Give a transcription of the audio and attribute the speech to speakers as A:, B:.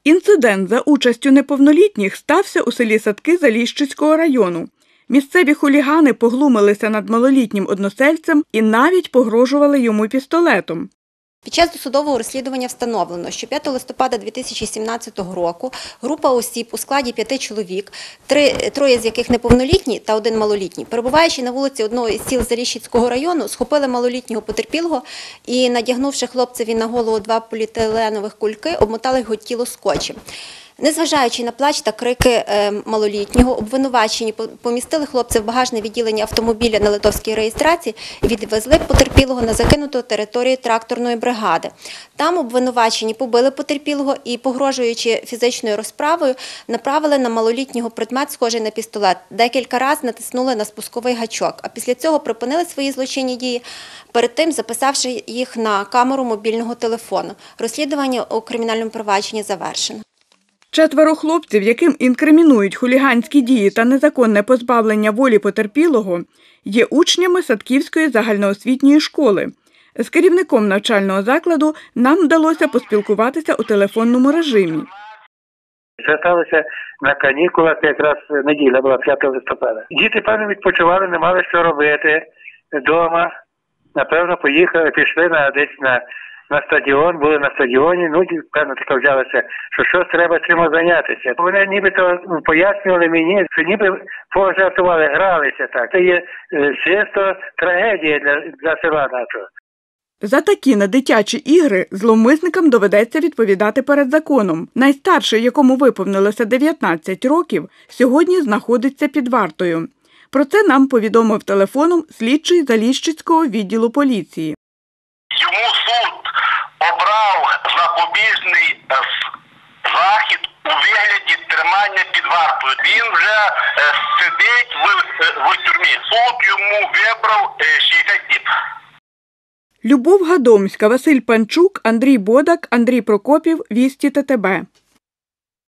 A: Інцидент за участю неповнолітніх стався у селі Садки Заліщицького району. Місцеві хулігани поглумилися над малолітнім односельцем і навіть погрожували йому пістолетом.
B: Під час досудового розслідування встановлено, що 5 листопада 2017 року група осіб у складі 5 чоловік, троє з яких неповнолітні та один малолітній, перебуваючи на вулиці одного із сіл Заліщицького району, схопили малолітнього потерпілого і, надягнувши хлопцеві на голову 2 поліетиленових кульки, обмотали його тіло скотчем. Незважаючи на плач та крики малолітнього, обвинувачені помістили хлопця в багажне відділення автомобіля на литовській реєстрації і відвезли потерпілого на закинуту територію тракторної бригади. Там обвинувачені побили потерпілого і, погрожуючи фізичною розправою, направили на малолітнього предмет, схожий на пістолет. Декілька разів натиснули на спусковий гачок, а після цього припинили свої злочинні дії, перед тим записавши їх на камеру мобільного телефону. Розслідування у кримінальному провадженні завершено.
A: 4 хлопців, яким інкримінують хуліганські дії та незаконне позбавлення волі потерпілого, є учнями Садківської загальноосвітньої школи. З керівником навчального закладу нам вдалося поспілкуватися у телефонному режимі.
C: Це сталося на канікулах, якраз неділя була, 5 листопада. Діти, певно, відпочивали, не мали що робити вдома. Напевно, пішли десь на стадіон, були на стадіоні, певно, таке взялося, що щось треба чимось зайнятися. Вони нібито пояснювали мені, що ніби пожартували, гралися так. Це є чисто трагедія для села нашого.
A: За такі недитячі ігри зловмисникам доведеться відповідати перед законом. Найстарший, якому виповнилося 19 років, сьогодні знаходиться під вартою. Про це нам повідомив телефоном слідчий Заліщицького відділу поліції.
D: Йому суд обрав запобіжний захід у вигляді тримання під вартою. Він вже сидить в тюрмі. Суд йому вибрав 60 діб.
A: Любов Гадомська, Василь Панчук, Андрій Бодак, Андрій Прокопів, Вісті ТТБ.